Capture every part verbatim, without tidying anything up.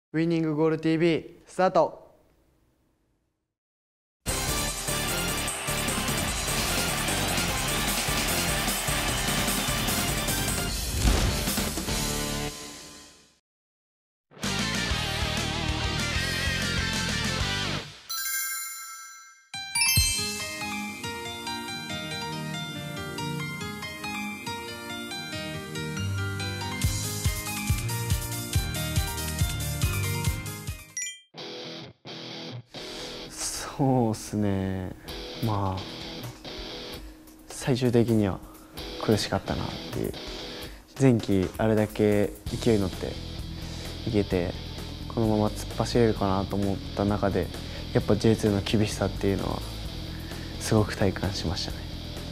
ウィニングゴール ティーブイ スタート。そうですね、まあ最終的には苦しかったなっていう。前期あれだけ勢いに乗っていけてこのまま突っ走れるかなと思った中で、やっぱ ジェイツー の厳しさっていうのはすごく体感しましたね。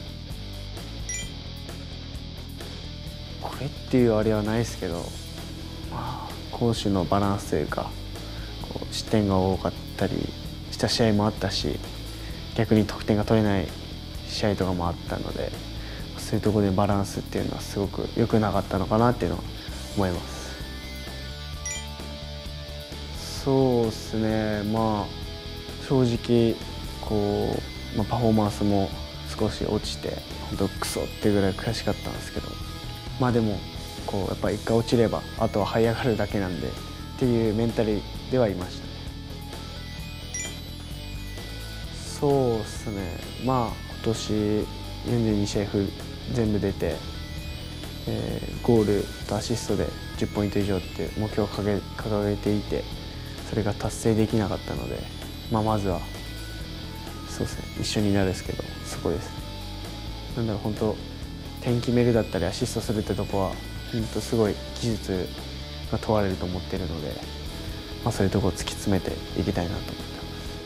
これっていうあれはないですけど、まあ、攻守のバランスというか、こう失点が多かったりした試合もあったし、逆に得点が取れない試合とかもあったので、そういうところでバランスっていうのはすごく良くなかったのかなっていうのは思います。そうですね、まあ正直こう、まあ、パフォーマンスも少し落ちて本当クソっていうぐらい悔しかったんですけど、まあでもこうやっぱ一回落ちればあとは這い上がるだけなんでっていうメンタルではいましたね。そうですね、まあ今年よんじゅうに試合全部出て、えー、ゴールとアシストでじゅっポイント以上って目標を掲げ、掲げていて、それが達成できなかったので、まあ、まずはそうですね、一緒になるんですけど、そこですね。なんだろう、本当点決めるだったりアシストするってとこは本当すごい技術が問われると思っているので、まあ、そういうところを突き詰めていきたいなと思ってます。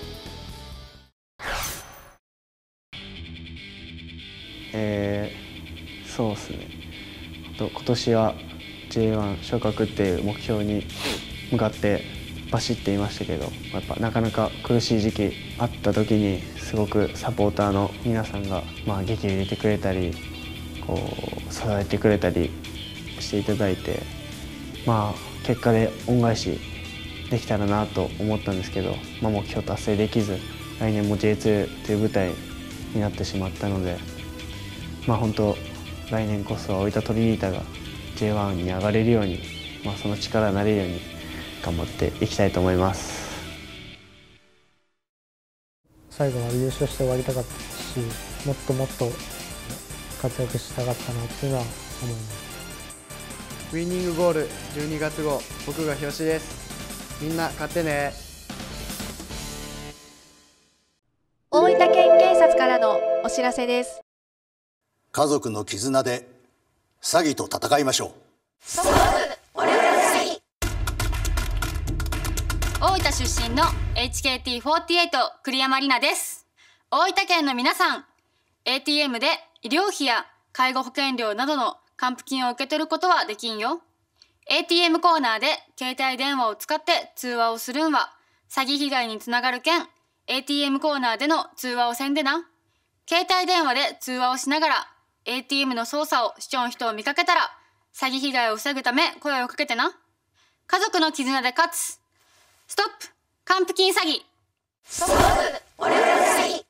えー、そうですね、今年は ジェイワン 昇格っていう目標に向かって走っていましたけど、やっぱなかなか苦しい時期あった時にすごくサポーターの皆さんがまあ劇を入れてくれたり、こう支えてくれたりしていただいて、まあ結果で恩返しできたらなと思ったんですけど、まあ、目標達成できず来年も ジェイツー という舞台になってしまったので、まあ本当来年こそは大分トリニータが ジェイワン に上がれるように、まあ、その力になれるように頑張っていきたいと思います。 最後は優勝して終わりたかったし、もっともっと活躍したかったなっていうのは思います。 ウィニングゴールじゅうにがつ号、僕が表紙です。みんな勝ってね。 大分県警察からのお知らせです。 家族の絆で詐欺と戦いましょう。 ストップ俺らの詐欺。大分出身の エイチケーティーフォーティーエイト 栗山里奈です。大分県の皆さん、 エーティーエム で医療費や介護保険料などの還付金を受け取ることはできんよ。 エーティーエム コーナーで携帯電話を使って通話をするんは詐欺被害につながるけん、 エーティーエム コーナーでの通話をせんでな。携帯電話で通話をしながら エーティーエム の操作をしちょん人を見かけたら詐欺被害を防ぐため声をかけてな。家族の絆で勝つ。ストップ還付金詐欺。 ストップ俺らの詐欺。